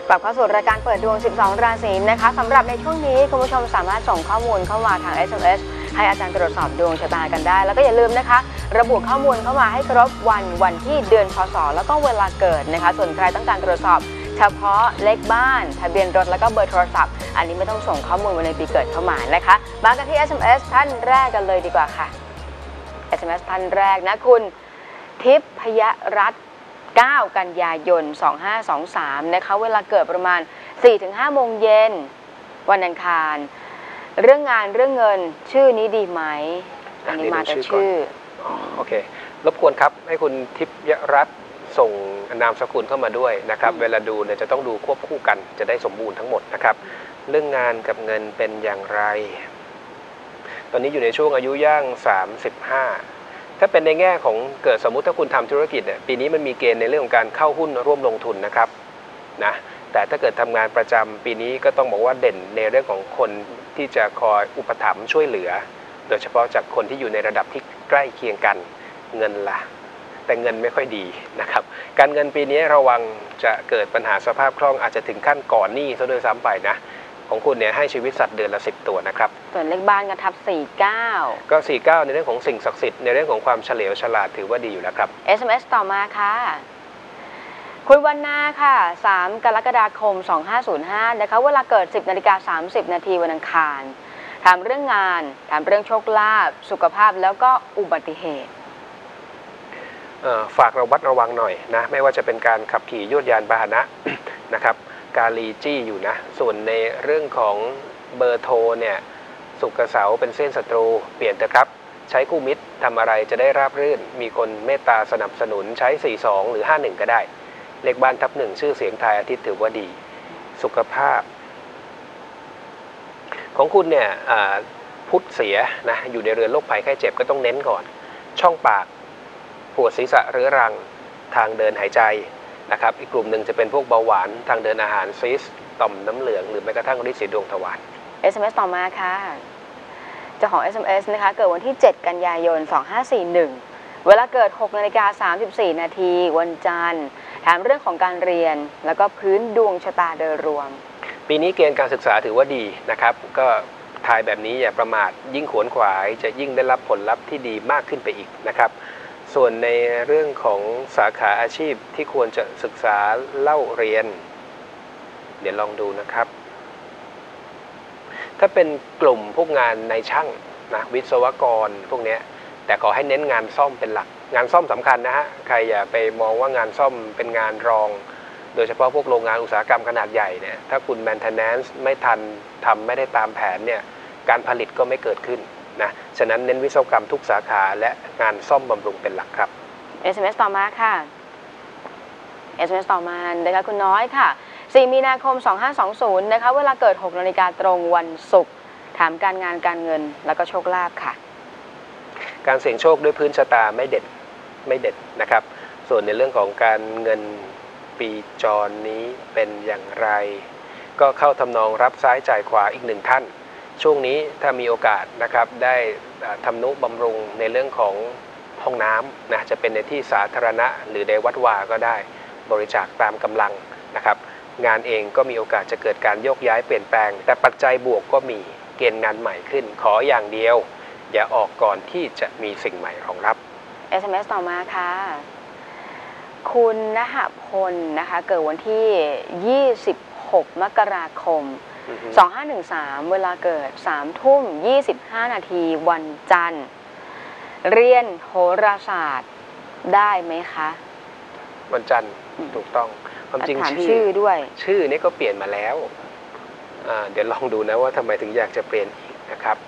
กลับเข้าสู่รายการเปิดดวง 12 ราศีนะคะสำหรับในช่วงนี้คุณผู้ชมสามารถส่งข้อมูลเข้ามาทาง SMS ให้อาจารย์ตรวจสอบดวงชะตากันได้แล้วก็อย่าลืมนะคะระบุข้อมูลเข้ามาให้ครบวันที่เดือนพศแล้วก็เวลาเกิดนะคะส่วนใครต้องการตรวจสอบเฉพาะเลขบ้านทะเบียนรถแล้วก็เบอร์โทรศัพท์อันนี้ไม่ต้องส่งข้อมูลวันในปีเกิดเข้ามานะคะมากันที่ SMS ท่านแรกกันเลยดีกว่าค่ะ SMS ท่านแรกนะคุณทิพยรัตน์9 กันยายน 2523นะคะเวลาเกิดประมาณ 4-5 โมงเย็นวันอังคารเรื่องงานเรื่องเงินชื่อนี้ดีไหมอันนี้มาแต่ชื่อโอเครบกวนครับให้คุณทิพยรัตน์ส่งนามสกุลเข้ามาด้วยนะครับเวลาดูเนี่ยจะต้องดูควบคู่กันจะได้สมบูรณ์ทั้งหมดนะครับเรื่องงานกับเงินเป็นอย่างไรตอนนี้อยู่ในช่วงอายุย่าง35ถ้าเป็นในแง่ของเกิดสมมุติถ้าคุณทำธุรกิจเนี่ยปีนี้มันมีเกณฑ์ในเรื่องของการเข้าหุ้นร่วมลงทุนนะครับนะแต่ถ้าเกิดทำงานประจำปีนี้ก็ต้องบอกว่าเด่นในเรื่องของคนที่จะคอยอุปถัมภ์ช่วยเหลือโดยเฉพาะจากคนที่อยู่ในระดับที่ใกล้เคียงกันเงินล่ะแต่เงินไม่ค่อยดีนะครับการเงินปีนี้ระวังจะเกิดปัญหาสภาพคล่องอาจจะถึงขั้นก่อนหนี้ซะด้วยซ้ำไปนะของคุณเนี่ยให้ชีวิตสัตว์เดือนละ10 ตัวนะครับส่วนเลขบ้านก็ทับ49 ก็49ในเรื่องของสิ่งศักดิ์สิทธิ์ในเรื่องของความเฉลียวฉลาดถือว่าดีอยู่แล้วครับ SMS ต่อมาค่ะคุณวรรณาค่ะ3 กรกฎาคม 2505นะคะเวลาเกิด 10:30 นาทีวันอังคารถามเรื่องงานถามเรื่องโชคลาภสุขภาพแล้วก็อุบัติเหตุฝากระวัดระวังหน่อยนะไม่ว่าจะเป็นการขับขี่ยวดยานพาหนะ นะครับกาลีจี้อยู่นะส่วนในเรื่องของเบอร์โทรเนี่ยศุกร์กับเสาร์เป็นเส้นศัตรูเปลี่ยนเถอะครับใช้คู่มิตรทำอะไรจะได้ราบรื่นมีคนเมตตาสนับสนุนใช้42หรือ51ก็ได้เลขบ้านทับ1ชื่อเสียงทายอาทิตย์ถือว่าดีสุขภาพของคุณเนี่ยพุธเสียนะอยู่ในเรือนโรคภัยไข้เจ็บก็ต้องเน้นก่อนช่องปากปวดศีรษะเรื้อรังทางเดินหายใจนะครับอีกกลุ่มหนึ่งจะเป็นพวกเบาหวานทางเดินอาหารซีสต่อมน้ำเหลืองหรือแม้กระทั่งฤทธิ์สีดวงทวาร SMS ต่อมาค่ะเจ้าของ SMS นะคะเกิดวันที่7 กันยายน 2541เวลาเกิด 6:34 นาทีวันจันทร์ถามเรื่องของการเรียนแล้วก็พื้นดวงชะตาโดยรวมปีนี้เกณฑ์การศึกษาถือว่าดีนะครับก็ทายแบบนี้อย่าประมาทยิ่งขวนขวายจะยิ่งได้รับผลลัพธ์ที่ดีมากขึ้นไปอีกนะครับส่วนในเรื่องของสาขาอาชีพที่ควรจะศึกษาเล่าเรียนเดี๋ยวลองดูนะครับถ้าเป็นกลุ่มพวกงานในช่างนะวิศวกรพวกนี้แต่ขอให้เน้นงานซ่อมเป็นหลักงานซ่อมสำคัญนะฮะใครอย่าไปมองว่างานซ่อมเป็นงานรองโดยเฉพาะพวกโรงงานอุตสาหกรรมขนาดใหญ่เนี่ยถ้าคุณ maintenance ไม่ทันทำไม่ได้ตามแผนเนี่ยการผลิตก็ไม่เกิดขึ้นนะฉะนั้นเน้นวิศวกรรมทุกสาขาและงานซ่อมบำรุงเป็นหลักครับ SMS ต่อมาค่ะ SMS ต่อมานะคะคุณน้อยค่ะ4 มีนาคม 2520นะคะเวลาเกิด 6 นาฬิกาตรงวันศุกร์ถามการงานการเงินแล้วก็โชคลาภค่ะการเสี่ยงโชคด้วยพื้นชะตาไม่เด็ดนะครับส่วนในเรื่องของการเงินปีจรนี้เป็นอย่างไรก็เข้าทำนองรับซ้ายจ่ายขวาอีก1 ท่านช่วงนี้ถ้ามีโอกาสนะครับได้ทำนุบำรุงในเรื่องของห้องน้ำนะจะเป็นในที่สาธารณะหรือในวัดวาก็ได้บริจาคตามกำลังนะครับงานเองก็มีโอกาสจะเกิดการโยกย้ายเปลี่ยนแปลงแต่ปัจจัยบวกก็มีเกณฑ์งานใหม่ขึ้นขออย่างเดียวอย่าออกก่อนที่จะมีสิ่งใหม่รองรับ SMS ต่อมาค่ะคุณณหพลนะคะเกิดวันที่26 มกราคม 2513เวลาเกิด 3:25 นาทีวันจันทร์เรียนโหราศาสตร์ได้ไหมคะวันจันทร์ถูกต้องความจริงชื่อด้วยชื่อนี้ก็เปลี่ยนมาแล้วเดี๋ยวลองดูนะว่าทำไมถึงอยากจะเปลี่ยนอีกนะครับ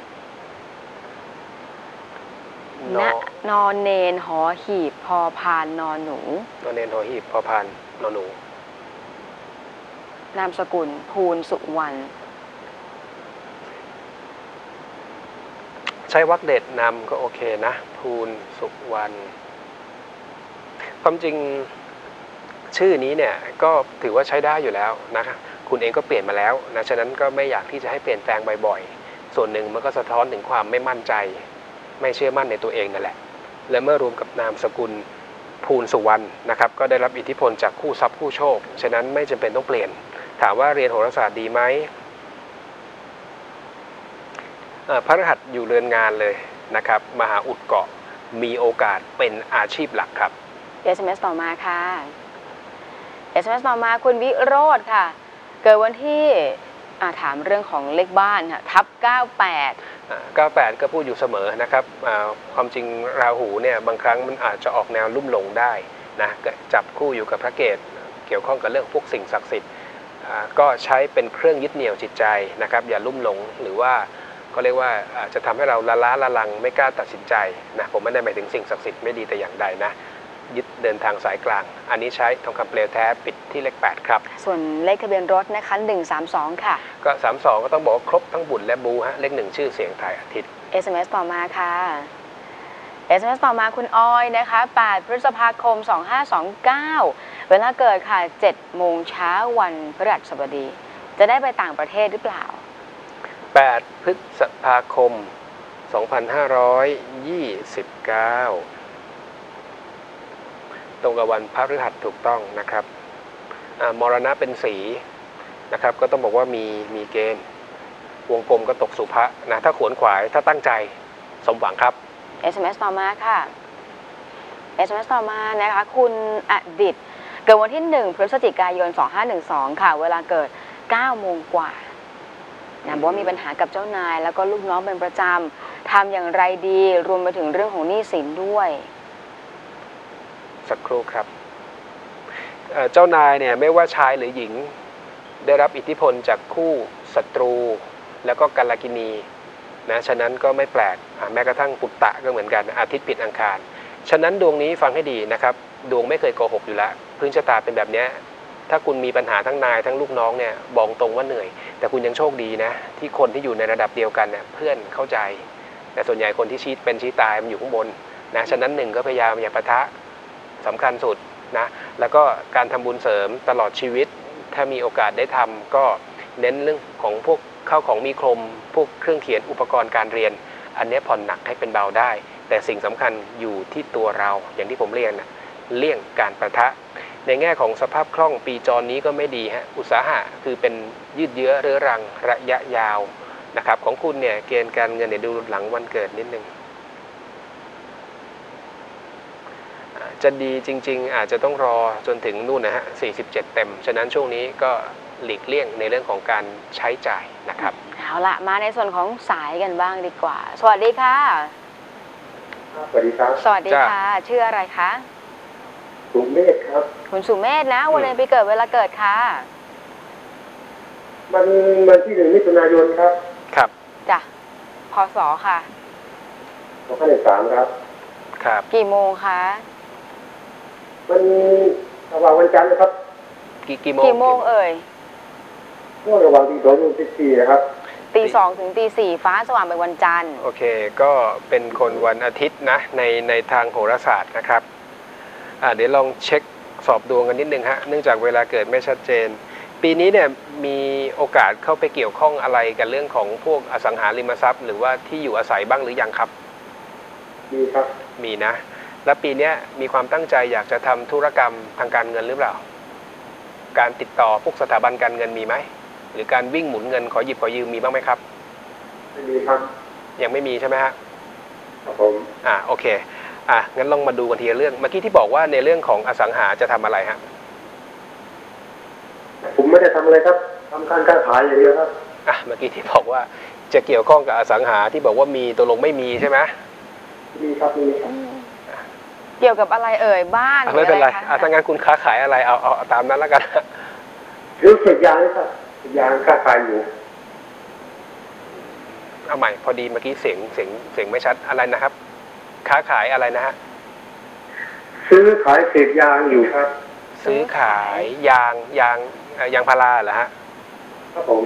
นอนเนนหอหีบพอพานนอนหนูนอนเนนหอหีบพอพานนอนหนูนามสกุลภูลสุวรรณใช้วรรคเด็ดนำก็โอเคนะภูลสุวรรณความจริงชื่อนี้เนี่ยก็ถือว่าใช้ได้อยู่แล้วนะคุณเองก็เปลี่ยนมาแล้วนะฉะนั้นก็ไม่อยากที่จะให้เปลี่ยนแปลงบ่อยๆส่วนหนึ่งมันก็สะท้อนถึงความไม่มั่นใจไม่เชื่อมั่นในตัวเองนั่นแหละและเมื่อรวมกับนามสกุลภูลสุวรรณนะครับก็ได้รับอิทธิพลจากคู่ทรัพย์คู่โชคฉะนั้นไม่จำเป็นต้องเปลี่ยนถามว่าเรียนโหราศาสตร์ดีไหมพฤหัสอยู่เรือนงานเลยนะครับมหาอุดเกาะมีโอกาสเป็นอาชีพหลักครับ SMS ต่อมาค่ะ SMS ต่อมาคุณวิโรธค่ะเกิดวันที่ถามเรื่องของเลขบ้านค่ะทับ98 ก็พูดอยู่เสมอนะครับความจริงราหูเนี่ยบางครั้งมันอาจจะออกแนวลุ่มหลงได้นะจับคู่อยู่กับพระเกศเกี่ยวข้องกับเรื่องพวกสิ่งศักดิ์สิทธิ์ก็ใช้เป็นเครื่องยึดเหนี่ยวจิตใจนะครับอย่าลุ่มหลงหรือว่าก็เรียกว่าจะทำให้เราละล้าละลังไม่กล้าตัดสินใจนะผมไม่ได้หมายถึงสิ่งศักดิ์สิทธิ์ไม่ดีแต่อย่างใดนะยึดเดินทางสายกลางอันนี้ใช้ทองคำเปลวแท้ปิดที่เลข8ครับส่วนเลขทะเบียนรถนะคะ132ค่ะก็32ก็ต้องบอกว่าครบทั้งบุญและบูฮะเลข1ชื่อเสียงไทยอาทิตย์ SMS ต่อมาค่ะ SMS ต่อมาคุณออยนะคะ8พฤษภาคม2529เวลาเกิดค่ะ7 โมงเช้าวันพฤหัสบดีจะได้ไปต่างประเทศหรือเปล่า 8 พฤษภาคม 2529ตรงกับวันพฤหัสถูกต้องนะครับมรณะเป็นสีนะครับก็ต้องบอกว่ามีเกณฑ์วงกลมก็ตกสุภะนะถ้าขวนขวายถ้าตั้งใจสมหวังครับ SMS ต่อมาค่ะ SMS ต่อมานะคะคุณอดิตเกิดวันที่1พฤศจิกายน2512ค่ะเวลาเกิด9 โมงกว่านะบอกว่ามีปัญหากับเจ้านายแล้วก็ลูกน้องเป็นประจำทำอย่างไรดีรวมไปถึงเรื่องของหนี้สินด้วยสักครู่ครับเจ้านายเนี่ยไม่ว่าชายหรือหญิงได้รับอิทธิพลจากคู่ศัตรูแล้วก็กัลกินีนะฉะนั้นก็ไม่แปลกแม้กระทั่งปุตตะก็เหมือนกันอาทิตย์ผิดอังคารฉะนั้นดวงนี้ฟังให้ดีนะครับดวงไม่เคยโกหกอยู่แล้วพื้นชะตาเป็นแบบนี้ถ้าคุณมีปัญหาทั้งนายทั้งลูกน้องเนี่ยบอกตรงว่าเหนื่อยแต่คุณยังโชคดีนะที่คนที่อยู่ในระดับเดียวกันเนี่ยเพื่อนเข้าใจแต่ส่วนใหญ่คนที่ชี้เป็นชี้ตายมันอยู่ข้างบนนะฉะนั้น1ก็พยายามอย่าปะทะสำคัญสุดนะแล้วก็การทำบุญเสริมตลอดชีวิตถ้ามีโอกาสได้ทำก็เน้นเรื่องของพวกข้าวของมีคมพวกเครื่องเขียนอุปกรณ์การเรียนอันนี้ผ่อนหนักให้เป็นเบาได้แต่สิ่งสำคัญอยู่ที่ตัวเราอย่างที่ผมเรียนเลี่ยงการประทะในแง่ของสภาพคล่องปีจรนี้ก็ไม่ดีฮะอุตสาหะคือเป็นยืดเยื้อเรื้อรังระยะยาวนะครับของคุณเนี่ยเกณฑ์การเงินเนี่ยดูหลังวันเกิดนิดนึงจะดีจริงๆอาจจะต้องรอจนถึงนู่นนะฮะ47เต็มฉะนั้นช่วงนี้ก็หลีกเลี่ยงในเรื่องของการใช้จ่ายนะครับเอาละมาในส่วนของสายกันบ้างดีกว่าสวัสดีค่ะสวัสดีครับสวัสดีค่ะชื่ออะไรคะสุเมธครับคุณสุเมธนะวันเดือนปีเกิดเวลาเกิดค่ะวันที่1 มิถุนายนครับครับจ้ะพศค่ะ 2513ครับครับกี่โมงคะมันระหว่างวันจันทร์นะครับกี่โมงเอ่ยช่วงระหว่างตี 2 ถึงตี 4นะครับตี 2 ถึงตี 4ฟ้าสว่างเป็นวันจันทร์โอเคก็เป็นคนวันอาทิตย์นะในทางโหราศาสตร์นะครับเดี๋ยวลองเช็คสอบดวงกันนิดนึงฮะเนื่องจากเวลาเกิดไม่ชัดเจนปีนี้เนี่ยมีโอกาสเข้าไปเกี่ยวข้องอะไรกับเรื่องของพวกอสังหาริมทรัพย์หรือว่าที่อยู่อาศัยบ้างหรือยังครับมีครับมีนะและปีนี้มีความตั้งใจอยากจะทำธุรกรรมทางการเงินหรือเปล่าการติดต่อพวกสถาบันการเงินมีไหมหรือการวิ่งหมุนเงินขอหยิบขอยืมมีบ้างไหมครับไม่มีครับยังไม่มีใช่ไหมฮะครับผมโอเคงั้นลองมาดูกันทีละเรื่องเมื่อกี้ที่บอกว่าในเรื่องของอสังหาจะทำอะไรฮะผมไม่ได้ทำอะไรครับทำการค้าขายอย่างเดียวครับเมื่อกี้ที่บอกว่าจะเกี่ยวข้องกับอสังหาที่บอกว่ามีตกลงไม่มีใช่ไหมมีครับมีครับเกี่ยวกับอะไรเอ่ยบ้านไม่เป็นไรถ้างั้นคุณค้าขายอะไรเอาตามนั้นแล้วกันรู้สึกยางนี่ครับยางค้าขายอยู่เอาใหม่พอดีเมื่อกี้เสียงไม่ชัดอะไรนะครับค้าขายอะไรนะฮะซื้อขายเศษยางอยู่ครับซื้อขายยางพาราเหรอฮะครับผม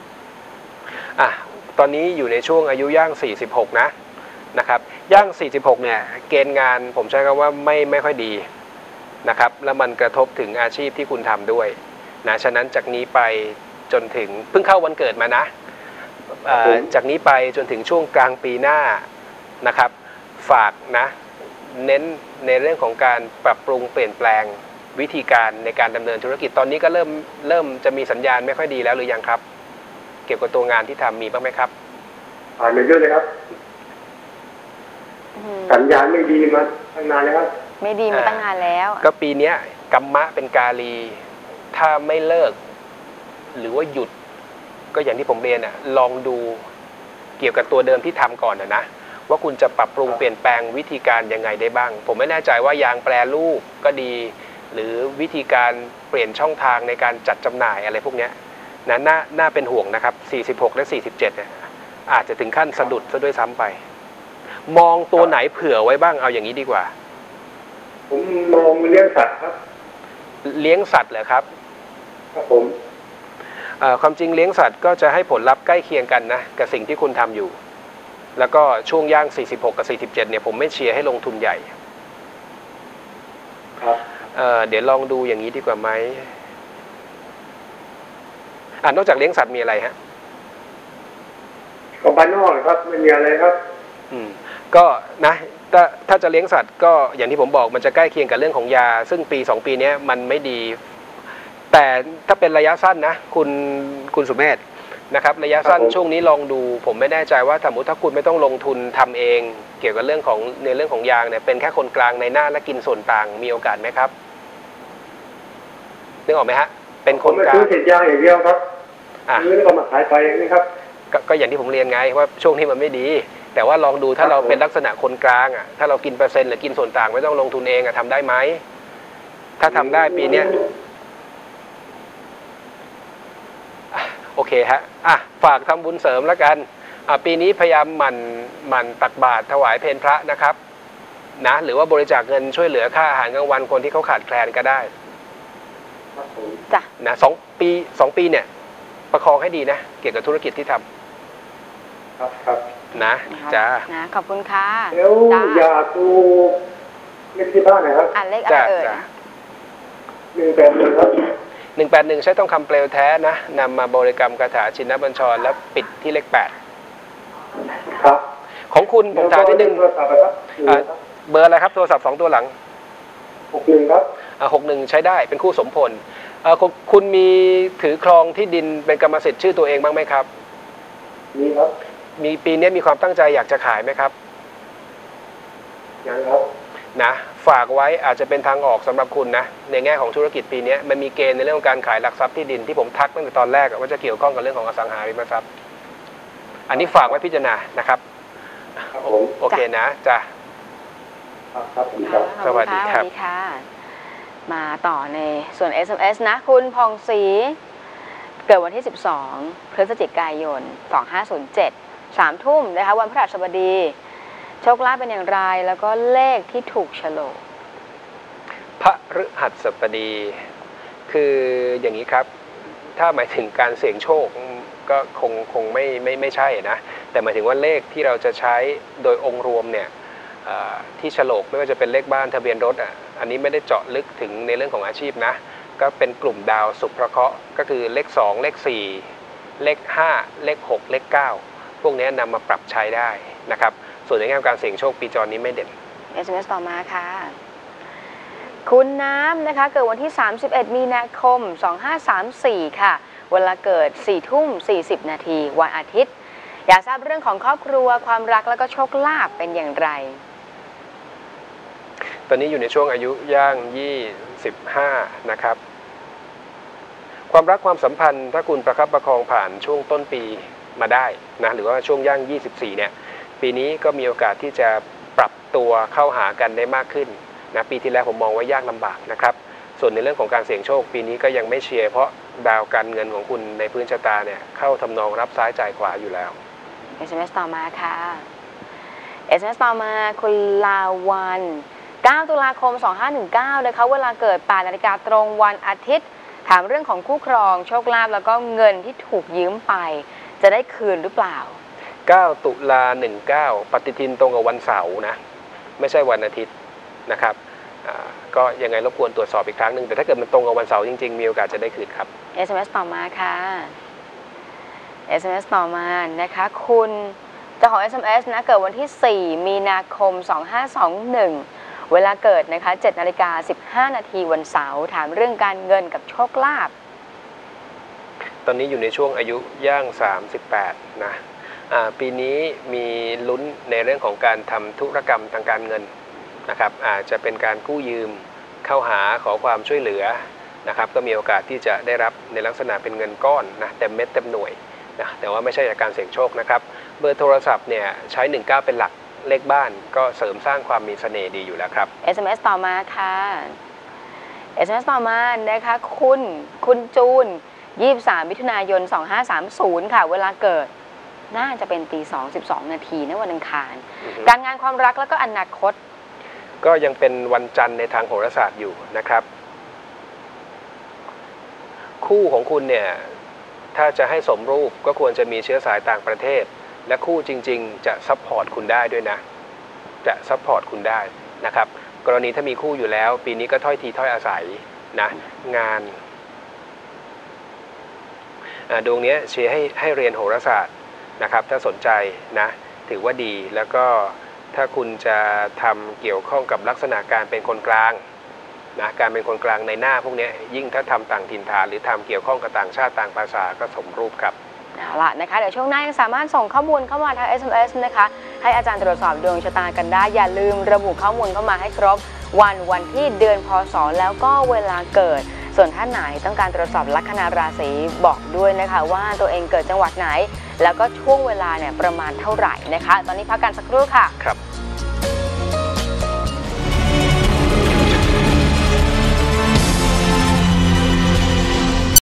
ตอนนี้อยู่ในช่วงอายุย่าง46นะครับย่าง46เนี่ยเกณฑ์งานผมใช้คำว่าไม่ค่อยดีนะครับแล้วมันกระทบถึงอาชีพที่คุณทำด้วยนะฉะนั้นจากนี้ไปจนถึงเพิ่งเข้าวันเกิดมานะจากนี้ไปจนถึงช่วงกลางปีหน้านะครับฝากนะเน้นในเรื่องของการปรับปรุงเปลี่ยนแปลงวิธีการในการดำเนินธุรกิจตอนนี้ก็เริ่มจะมีสัญญาณไม่ค่อยดีแล้วหรือยังครับเกี่ยวกับตัวงานที่ทำมีบ้างไหมครับผ่านไปเยอะเลยครับสัญญาณไม่ดีมาตั้งนานแล้วครับไม่ดีมาตั้งนานแล้วก็ปีนี้กัมมะเป็นกาลีถ้าไม่เลิกหรือว่าหยุดก็อย่างที่ผมเรียนลองดูเกี่ยวกับตัวเดิมที่ทำก่อนนะว่าคุณจะปรับปรุงเปลี่ยนแปลงวิธีการยังไงได้บ้างผมไม่แน่ใจว่ายางแปรรูปก็ดีหรือวิธีการเปลี่ยนช่องทางในการจัดจำหน่ายอะไรพวกนี้น่าเป็นห่วงนะครับ46และ47เนี่ยอาจจะถึงขั้นสะดุดซะด้วยซ้ำไปมองตัวไหนเผื่อไว้บ้างเอาอย่างนี้ดีกว่าผมมองเลี้ยงสัตว์ครับเลี้ยงสัตว์เหรอครับครับผมความจริงเลี้ยงสัตว์ก็จะให้ผลลัพธ์ใกล้เคียงกันนะกับสิ่งที่คุณทำอยู่แล้วก็ช่วงย่าง46กับ47เนี่ยผมไม่เชียร์ให้ลงทุนใหญ่ครับเดี๋ยวลองดูอย่างนี้ดีกว่าไหมนอกจากเลี้ยงสัตว์มีอะไรฮะก็บ้านนอกครับไม่มีอะไรครับก็นะถ้าจะเลี้ยงสัตว์ก็อย่างที่ผมบอกมันจะใกล้เคียงกับเรื่องของยาซึ่งปี2ปีนี้มันไม่ดีแต่ถ้าเป็นระยะสั้นนะคุณสุเมธนะครับระยะสั้นช่วงนี้ลองดูผมไม่แน่ใจว่าสมมติถ้าคุณไม่ต้องลงทุนทำเองเกี่ยวกับเรื่องของยางเนี่ยเป็นแค่คนกลางในหน้าและกินส่วนต่างมีโอกาสไหมครับนึกออกไหมฮะเป็นคนกลางซื้อเศษยางอย่างเดียวครับซื้อแล้วก็มาขายไปอย่างนี้ครับก็อย่างที่ผมเรียนไงว่าช่วงที่มันไม่ดีแต่ว่าลองดูถ้าเราเป็นลักษณะคนกลางถ้าเรากินเปอร์เซ็นต์หรือกินส่วนต่างไม่ต้องลงทุนเองทำได้ไหมถ้าทำได้ปีนี้โอเคฮะฝากทำบุญเสริมแล้วกันปีนี้พยายามหมั่นตักบาตรถวายเพลพระนะครับนะหรือว่าบริจาคเงินช่วยเหลือค่าอาหารกลางวันคนที่เขาขาดแคลนก็ได้จ้ะนะ2 ปีเนี่ยประคองให้ดีนะเกี่ยวกับธุรกิจที่ทำครับนะจ้านะขอบคุณค่ะแล้วอยากดูเลขที่บ้านนะครับเลขอะไรเอ่ย 181ครับ 181ใช้ทองคำเปลวแท้นะนำมาบริกรรมคาถาชินบัญชรแล้วปิดที่เลข8 ครับของคุณผมถามนิดนึงเบอร์อะไรครับโทรศัพท์2ตัวหลัง 61ครับ 61ใช้ได้เป็นคู่สมพลคุณมีถือครองที่ดินเป็นกรรมสิทธิ์ชื่อตัวเองบ้างไหมครับมีครับมีปีนี้มีความตั้งใจอยากจะขายไหมครับยังครับนะฝากไว้อาจจะเป็นทางออกสำหรับคุณนะในแง่ของธุรกิจปีนี้มันมีเกณฑ์ในเรื่องของการขายหลักทรัพย์ที่ดินที่ผมทักตั้งแต่ตอนแรกว่าจะเกี่ยวข้องกับเรื่องของอสังหาริมทรัพย์อันนี้ฝากไว้พิจารณานะครับโอเคนะจ้ะครับสวัสดีครับมาต่อในส่วน SMS นะคุณพองศรีเกิดวันที่12พฤศจิกายน2507 3 ทุ่มนะคะวันพฤหัสบดีโชคลาภเป็นอย่างไรแล้วก็เลขที่ถูกโฉลกพฤหัสบดีคืออย่างนี้ครับถ้าหมายถึงการเสี่ยงโชคก็คงไม่ใช่นะแต่หมายถึงว่าเลขที่เราจะใช้โดยองค์รวมเนี่ยที่โฉลกไม่ว่าจะเป็นเลขบ้านทะเบียนรถอันนี้ไม่ได้เจาะลึกถึงในเรื่องของอาชีพนะก็เป็นกลุ่มดาวสุภเคราะห์ก็คือเลข2เลข4เลข5เลข6เลข9พวกนี้นำมาปรับใช้ได้นะครับส่วนในแง่การเสี่ยงโชคปีจรนี้ไม่เด่น SMS ต่อมาค่ะคุณน้ำนะคะเกิดวันที่31มีนาคม2534ค่ะเวลาเกิด 4:40 นาทีวันอาทิตย์อยากทราบเรื่องของครอบครัวความรักแล้วก็โชคลาภเป็นอย่างไรตอนนี้อยู่ในช่วงอายุย่าง25นะครับความรักความสัมพันธ์ถ้าคุณประคับประคองผ่านช่วงต้นปีมาได้นะหรือว่าช่วงย่าง24เนี่ยปีนี้ก็มีโอกาสที่จะปรับตัวเข้าหากันได้มากขึ้นนะปีที่แล้วผมมองว่ายากลำบากนะครับส่วนในเรื่องของการเสี่ยงโชคปีนี้ก็ยังไม่เชียร์เพราะดาวการเงินของคุณในพื้นชะตาเนี่ยเข้าทำนองรับซ้ายจ่ายขวาอยู่แล้ว SMS ต่อมาค่ะ SMS ต่อมาคุณลาวัน9 ตุลาคม 2519นะคะเวลาเกิด 8 นาฬิกาตรงวันอาทิตย์ถามเรื่องของคู่ครองโชคลาภแล้วก็เงินที่ถูกยืมไปจะได้คืนหรือเปล่า 9 ตุลา19ปฏิทินตรงกับวันเสาร์นะไม่ใช่วันอาทิตย์นะครับก็ยังไงรบกวนตรวจสอบอีกครั้งหนึ่งแต่ถ้าเกิดมันตรงกับวันเสาร์จริงๆมีโอกาสจะได้คืนครับ SMS ต่อมาค่ะ SMS ต่อมานะคะคุณแต่ของ SMS นะเกิดวันที่ 4 มีนาคม 2521 เวลาเกิดนะคะ 7:15 นาทีวันเสาร์ถามเรื่องการเงินกับโชคลาภตอนนี้อยู่ในช่วงอายุย่าง 38 นะปีนี้มีลุ้นในเรื่องของการทำธุรกรรมทางการเงินนะครับอาจจะเป็นการกู้ยืมเข้าหาขอความช่วยเหลือนะครับก็มีโอกาสที่จะได้รับในลักษณะเป็นเงินก้อนนะเต็มเม็ดเต็มหน่วยนะแต่ว่าไม่ใช่จากการเสี่ยงโชคนะครับเบอร์โทรศัพท์เนี่ยใช้ 19 เป็นหลักเลขบ้านก็เสริมสร้างความมีเสน่ห์ดีอยู่แล้วครับ SMS ต่อมาค่ะ SMS ต่อมานะคะคุณจูน 23 มิถุนายน 2530 ค่ะเวลาเกิดน่าจะเป็นตี 2:12 นาทีในวันอังคารการงานความรักแล้วก็อนาคตก็ยังเป็นวันจันทร์ในทางโหราศาสตร์อยู่นะครับคู่ของคุณเนี่ยถ้าจะให้สมรูปก็ควรจะมีเชื้อสายต่างประเทศและคู่จริงๆจะซัพพอร์ตคุณได้ด้วยนะจะซัพพอร์ตคุณได้นะครับกรณีถ้ามีคู่อยู่แล้วปีนี้ก็ถ้อยทีถ้อยอาศัยนะงานดวงนี้เชียร์ให้เรียนโหราศาสตร์นะครับถ้าสนใจนะถือว่าดีแล้วก็ถ้าคุณจะทำเกี่ยวข้องกับลักษณะการเป็นคนกลางนะการเป็นคนกลางในหน้าพวกนี้ยิ่งถ้าทำต่างถิ่นฐานหรือทำเกี่ยวข้องกับต่างชาติต่างภาษาก็สมรูปครับเอาล่ะนะคะเดี๋ยวช่วงหน้ายังสามารถส่งข้อมูลเข้ามาทาง SMS นะคะให้อาจารย์ตรวจสอบดวงชะตากันได้อย่าลืมระบุข้อมูลเข้ามาให้ครบวันที่เดือนพศแล้วก็เวลาเกิดส่วนท่านไหนต้องการตรวจสอบลัคนาราศีบอกด้วยนะคะว่าตัวเองเกิดจังหวัดไหนแล้วก็ช่วงเวลาเนี่ยประมาณเท่าไหร่นะคะตอนนี้พักกันสักครู่ค่ะครับ